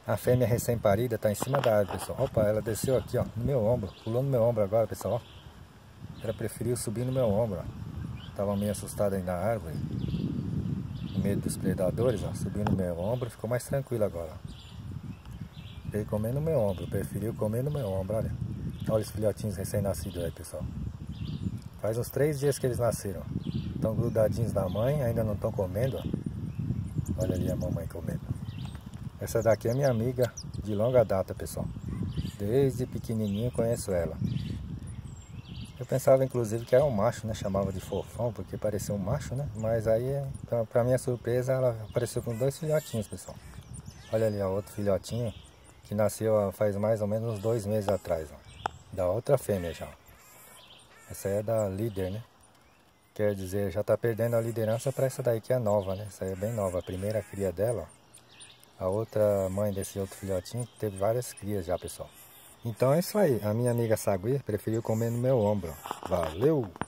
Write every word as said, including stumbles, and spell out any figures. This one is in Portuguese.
A fêmea recém-parida está em cima da árvore, pessoal. Opa, ela desceu aqui, ó, no meu ombro. Pulou no meu ombro agora, pessoal. Ela preferiu subir no meu ombro, ó. Tava meio assustada aí na árvore. Com medo dos predadores, ó. Subiu no meu ombro, ficou mais tranquilo agora, ó. Veio comer no meu ombro, preferiu comer no meu ombro, olha. Olha os filhotinhos recém-nascidos aí, pessoal. Faz uns três dias que eles nasceram. Estão grudadinhos na mãe, ainda não estão comendo, ó. Olha ali a mamãe comendo. Essa daqui é minha amiga de longa data, pessoal. Desde pequenininho conheço ela. Eu pensava inclusive que era um macho, né? Chamava de fofão, porque parecia um macho, né? Mas aí, pra, pra minha surpresa, ela apareceu com dois filhotinhos, pessoal. Olha ali, ó, outro filhotinho que nasceu ó, faz mais ou menos uns dois meses atrás, ó. Da outra fêmea já. Essa aí é da líder, né? Quer dizer, já tá perdendo a liderança para essa daí que é nova, né? Essa aí é bem nova, a primeira cria dela, ó. A outra mãe desse outro filhotinho teve várias crias já, pessoal. Então é isso aí. A minha amiga Sagui preferiu comer no meu ombro. Valeu!